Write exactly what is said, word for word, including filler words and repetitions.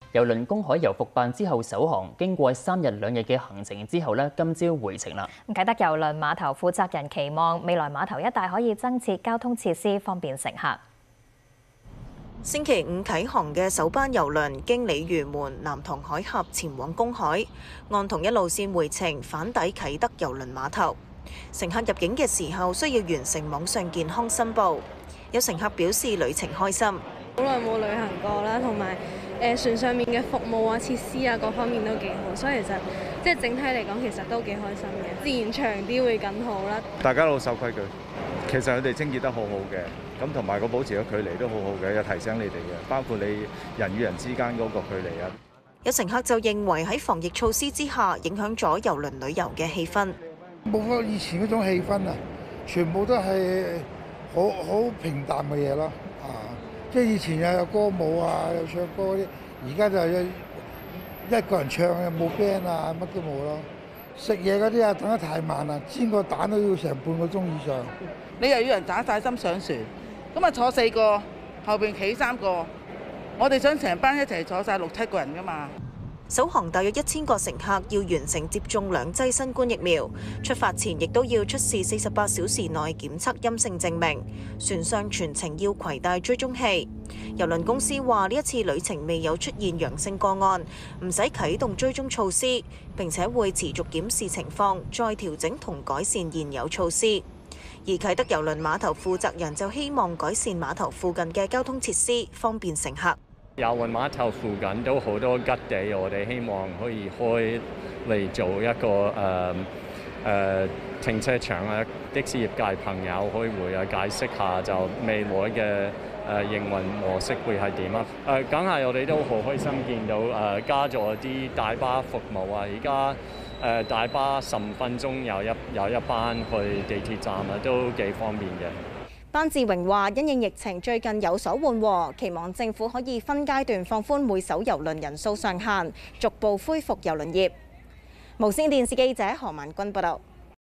郵輪公海遊復辦之後首航，經過三日兩日嘅行程之後咧，今朝回程啦。 啟德郵輪碼頭負責人期望未來碼頭一帶可以增設交通設施，方便乘客。 星期五啟航嘅首班郵輪經鯉魚門、南塘海峽前往公海，按同一路線回程返抵啟德郵輪碼頭。乘客入境嘅時候需要完成網上健康申報。有乘客表示旅程開心， 好耐冇旅行過啦，同埋誒船上面嘅服務啊、設施啊各方面都幾好，所以其實即係整體嚟講其實都幾開心嘅。自然長啲會更好啦。 大家都守規矩，其實佢哋清潔得好好嘅，咁同埋個保持嘅距離都好好嘅，有提醒你哋嘅，包括你人與人之間嗰個距離啊。 有乘客就認為喺防疫措施之下，影響咗郵輪旅遊嘅氣氛。 冇咗以前嗰種氣氛啊，全部都係好好平淡嘅嘢咯，啊！即係以前又有歌舞啊，有唱歌啲，而家就一一個人唱又冇 band 啊，乜都冇咯。食嘢嗰啲啊，等得太慢啦，煎個蛋都要成半個鐘以上。 你又要人打晒針上船，咁啊坐四個，後邊企三個，我哋想成班一齊坐晒六七個人噶嘛。 首航大約一千個乘客要完成接種兩劑新冠疫苗，出發前亦都要出示四十八小時內檢測陰性證明。船上全程要攜帶追蹤器。郵輪公司話呢一次旅程未有出現陽性個案，唔使啟動追蹤措施，並且會持續檢視情況，再調整同改善現有措施。而啟德郵輪碼頭負責人就希望改善碼頭附近嘅交通設施，方便乘客。 郵輪碼頭附近都好多吉地，我哋希望可以開嚟做一個誒誒、呃呃、停車場啊！的士業界朋友可以會啊解釋下就未來嘅誒、呃、營運模式會係點啊？誒梗係我哋都好開心見到誒、呃、加咗啲大巴服務啊！而家誒大巴十五分鐘有一有一班去地鐵站啊，都幾方便嘅。 班智榮話：因應疫情最近有所緩和，期望政府可以分階段放寬每艘郵輪人數上限，逐步恢復郵輪業。無線電視記者何文君報道。